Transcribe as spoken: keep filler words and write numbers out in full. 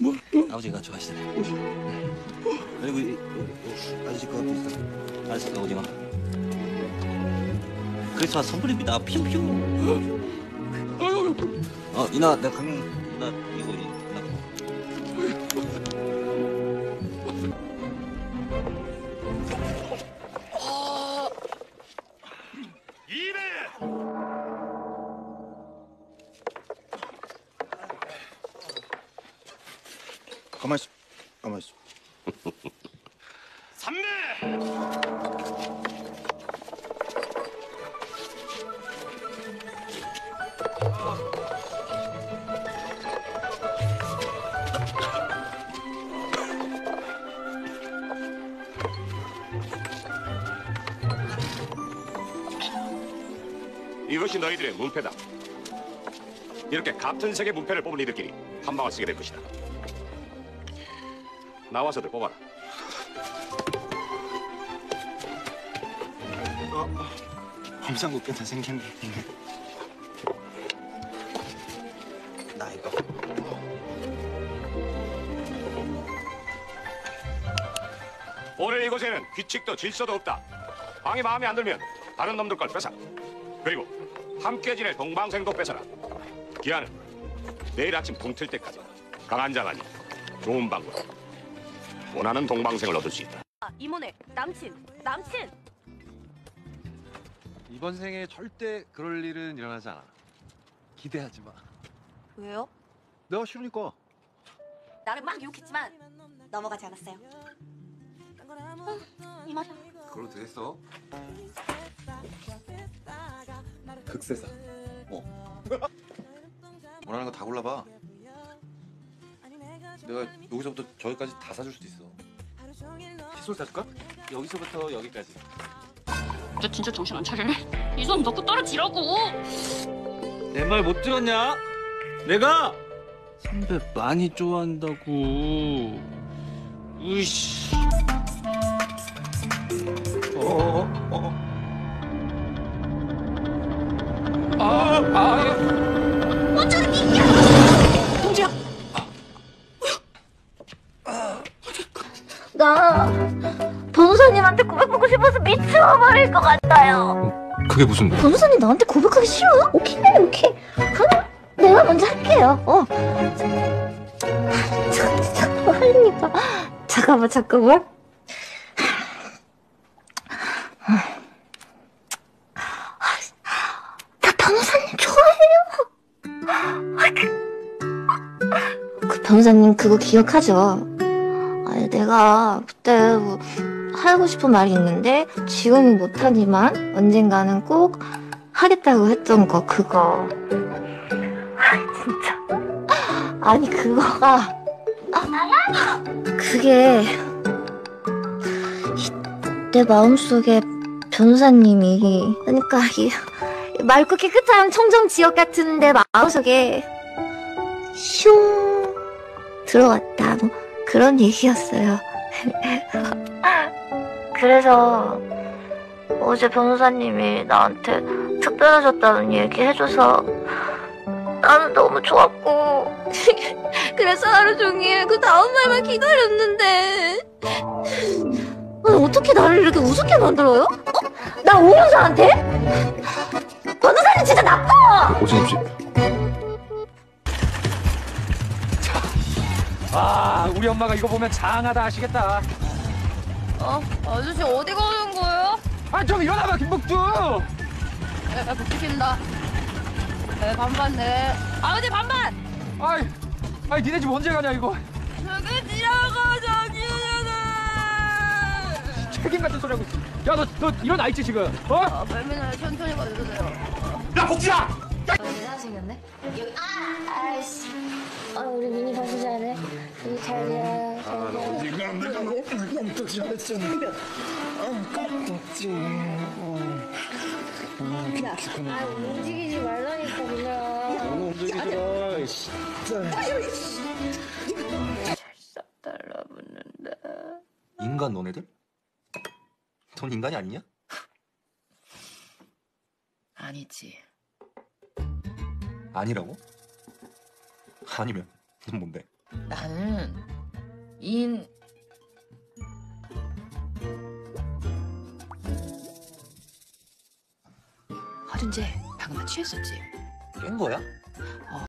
뭐? 아버지가 좋아하시잖아요. 그리고 이, 이, 이, 아저씨 그거 비슷한 아저씨 그 오징어. 크리스마스 선물입니다. 퓨퓨. 어 이나 내가 강릉 나 이거 이 나. 이래. 가만 있어. 가만 있어. 삼매. 이것이 너희들의 문패다. 이렇게 같은 색의 문패를 뽑은 이들끼리 한 방을 쓰게 될 것이다. 나와서들 뽑아라. 어, 범상국 괜찮 생겼네. 나 이거. 오늘 이곳에는 규칙도 질서도 없다. 방이 마음에 안 들면 다른 놈들 걸 뺏어. 그리고 함께 지낼 동방생도 뺏어라. 기한은 내일 아침 붕 틀 때까지. 강한 자만이 좋은 방법. 원하는 동방생을 얻을 수 있다. 아, 이모네, 남친, 남친. 이번 생에 절대 그럴 일은 일어나지 않아. 기대하지 마. 왜요? 내가 싫으니까. 나를 막 욕했지만 넘어가지 않았어요. 어, 이 말이야. 그걸로 되겠어? 극세사. 뭐? 원하는 거 다 골라봐. 내가 여기서부터 저기까지 다 사줄 수도 있어. 칫솔 사줄까? 여기서부터 여기까지. 너 진짜 정신 안 차리네? 이 손 놓고 떨어지라고! 내 말 못 들었냐? 내가 선배 많이 좋아한다고. 으이씨. 어, 어. 아, 아, 어쩌는 일이야! 동지야! 나 변호사님한테 고백하고 싶어서 미쳐버릴 것 같아요. 그게 무슨... 변호사님 나한테 고백하기 싫어요? 오케이, 오케이. 그럼 내가 먼저 할게요. 어. 자, 잠깐만, 할리니까. 잠깐만, 잠깐만. 나 변호사님 좋아해요. 그 변호사님 그거 기억하죠? 아니, 내가 그때 뭐 하고 싶은 말이 있는데 지금은 못하지만 언젠가는 꼭 하겠다고 했던 거 그거. 아니 진짜. 아니 그거가 그게 내 마음속에 변호사님이 그러니까 이 맑고 깨끗한 청정 지역 같은 내 마음속에 슝 들어왔다 뭐 그런 얘기였어요. 그래서 어제 변호사님이 나한테 특별해졌다는 얘기 해줘서 나는 너무 좋았고 그래서 하루 종일 그 다음 말만 기다렸는데 아니, 어떻게 나를 이렇게 우습게 만들어요? 어? 나 오명사한테? 변호사님 진짜 나빠! 오진님 씨. 아, 우리 엄마가 이거 보면 장하다 하시겠다. 어? 아저씨 어디 가는 거예요? 아, 좀 일어나봐, 김복두! 에, 못 지킨다. 에, 반반 내. 아버지 반반! 아이, 아이, 니네 집 언제 가냐, 이거? 저기 지나가자기잖아! 책임 같은 소리 하고 있어. 야, 너, 너 일어나 있지, 지금? 어? 아, 빨리는 천천히 가도 돼요. 야, 복지야! 이상하게 생겼네? 여기, 아! 아이씨. 아, 우리 미니 바쁘지 않네? 우리 잘 자. 잘 자. 네가 내가 깜짝 잘했잖아. 아, 깜짝지. 아, 움직이지 말라니까, 그냥. 움직이더라. 싹 달라붙는다. 인간 너네들? 넌 인간이 아니냐? 아니지. 아니라고? 아니면 넌 뭔데? 나는 인 허준재 방금 나 취했었지? 깬 거야? 어